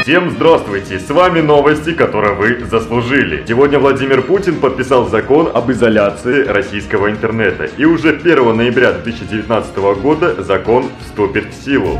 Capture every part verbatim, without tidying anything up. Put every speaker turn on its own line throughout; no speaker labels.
Всем здравствуйте, с вами новости, которые вы заслужили. Сегодня Владимир Путин подписал закон об изоляции российского интернета. И уже первого ноября две тысячи девятнадцатого года закон вступит в силу.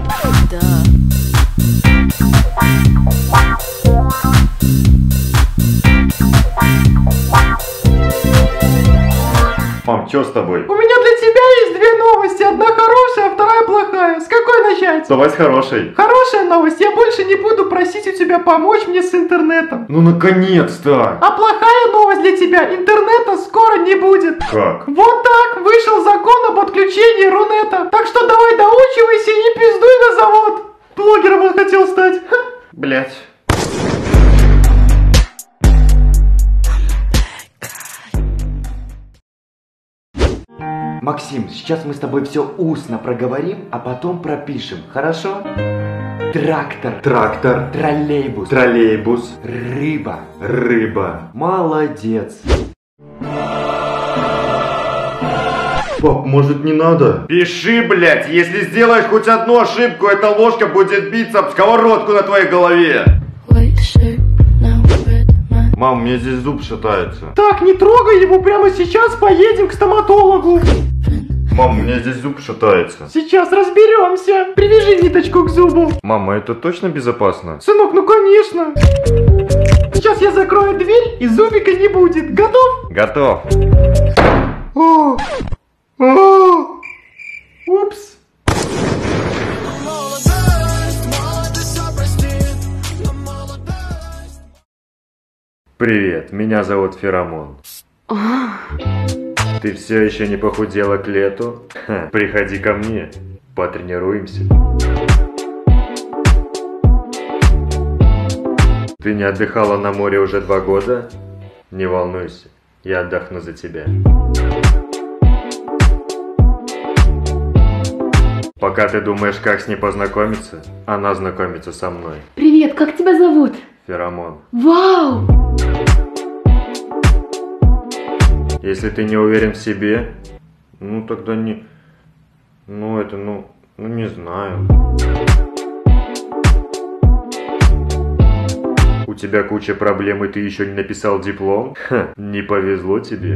Мам, что с тобой?
У меня для тебя есть две новости. Одна хорошая, а вторая плохая. С какой начать?
Давай с хорошей.
Хорошая новость. Я больше не буду просить у тебя помочь мне с интернетом.
Ну наконец-то.
А плохая новость для тебя. Интернета скоро не будет.
Как?
Вот так. Вышел закон об отключении Рунета. Так что давай доучивайся и пиздуй на завод. Блогером он хотел стать.
Блять.
Максим, сейчас мы с тобой все устно проговорим, а потом пропишем, хорошо? Трактор.
Трактор.
Троллейбус.
Троллейбус.
Рыба.
Рыба.
Молодец.
Пап, может не надо? Пиши, блять, если сделаешь хоть одну ошибку, эта ложка будет биться об сковородку на твоей голове. Мам, у меня здесь зуб шатается.
Так, не трогай его, прямо сейчас поедем к стоматологу.
Мам, у меня здесь зуб шатается.
Сейчас разберемся. Привяжи ниточку к зубу.
Мама, это точно безопасно?
Сынок, ну конечно. Сейчас я закрою дверь и зубика не будет. Готов?
Готов.
О! О! Упс.
Привет, меня зовут Феромон. Ты все еще не похудела к лету? Ха, приходи ко мне, потренируемся. Ты не отдыхала на море уже два года? Не волнуйся, я отдохну за тебя. Пока ты думаешь, как с ней познакомиться, она знакомится со мной.
Привет, как тебя зовут?
Феромон.
Вау!
Если ты не уверен в себе, ну тогда не... Ну это, ну, ну не знаю. У тебя куча проблем, и ты еще не написал диплом? Ха, не повезло тебе.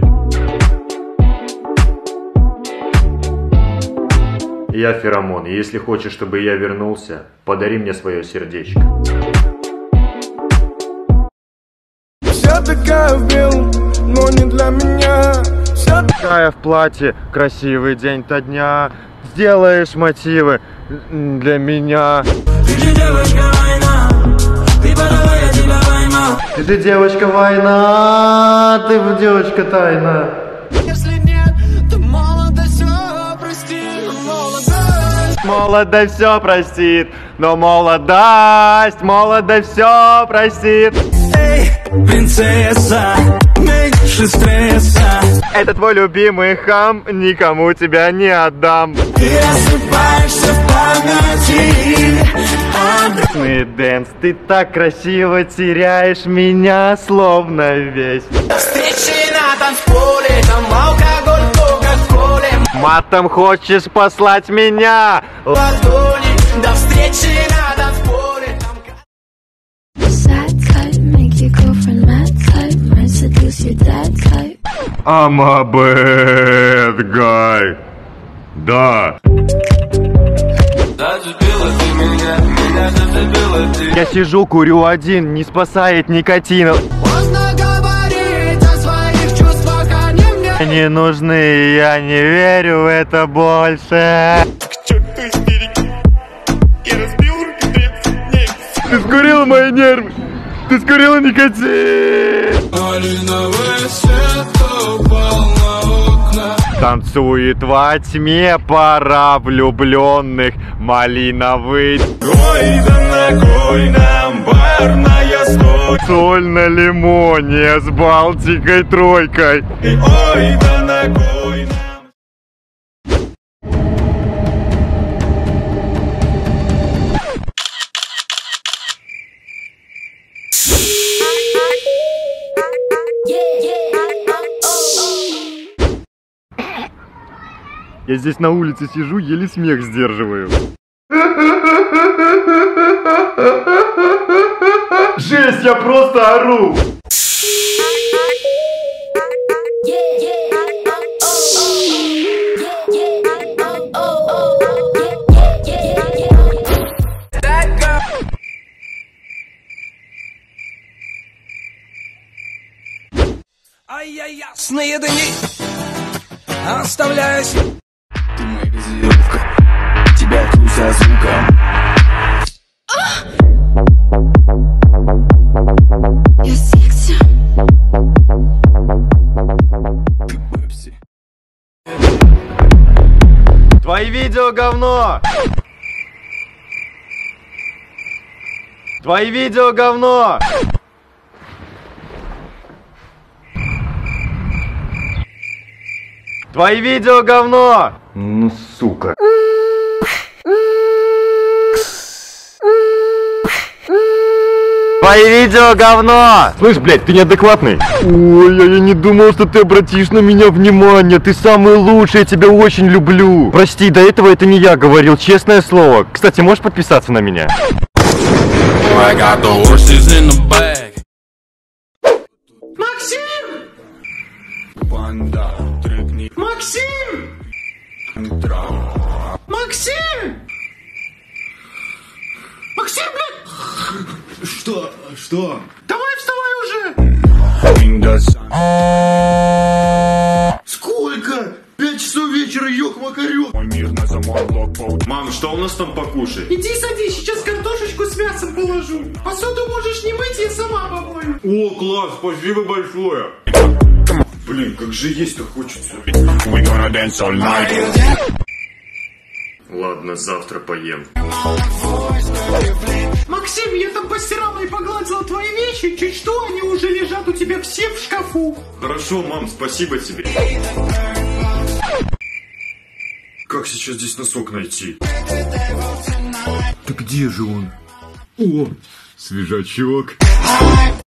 Я Феромон, и если хочешь, чтобы я вернулся, подари мне свое сердечко.
Вся такая в белом, но не для меня. Вся
такая в платье, красивый день-то дня. Сделаешь мотивы для меня.
Ты же девочка война, ты подавай, я тебя поймал.
Ты же девочка война, ты девочка тайна.
Если нет, то молодость все простит, молодость.
Молодость все простит, но молодость, молодость все простит.
Эй, принцесса, меньше стресса.
Это твой любимый хам, никому тебя не отдам.
Ты рассыпаешься в памяти.
Дэнс, ты так красиво теряешь меня, словно весь.
Встречи на танцполе, там алкоголь, кока-коле.
Матом хочешь послать меня?
Ладони, до встречи на танцполе, там...
Sad type, make your girlfriend mad type, might seduce your dad type.
I'm a bad guy. Да. Я сижу, курю один, не спасает никотин.
Поздно говорить о своих чувствах, они мне
Не нужны, я не верю в это больше. Ты скурила мои нервы, ты скурила никотин.
малиновый свет упал на окна.
Танцует во тьме пара влюбленных, малиновый.
Ой, да на кой нам барная стойка?
Соль на лимоне с Балтикой тройкой.
Ой, да на кой нам...
Я здесь на улице сижу, еле смех сдерживаю. Жесть, я просто ору!
Ясные дни оставляюсь. Ты моя газировка, тебя жду за звуком.
Я секси.
Ты пепси.
Твои видео говно! Твои видео говно! Твои видео говно! Ну, сука. Твои видео говно! Слышь, блядь, ты неадекватный. Ой, я не думал, что ты обратишь на меня внимание. Ты самый лучший, я тебя очень люблю. Прости, до этого это не я говорил, честное слово. Кстати, можешь подписаться на меня?
Максим!
Банда, трекни.
Максим! Максим! Максим, блядь!
Что? Что?
Давай вставай уже!
Сколько? Пять часов вечера, ёк-макарёк.
Мой мир на замок, блокпоут.
Мам, что у нас там покушать?
Иди садись, сейчас картошечку с мясом положу. Посуду можешь не мыть, я сама помою.
О, класс, спасибо большое.
Блин, как же есть-то хочется.
We gonna dance all night.
Ладно, завтра поем.
Максим, я там постирала и погладила твои вещи. Чуть что, они уже лежат у тебя все в шкафу.
Хорошо, мам, спасибо тебе.
Как сейчас здесь носок найти? Да где же он? О, свежачок.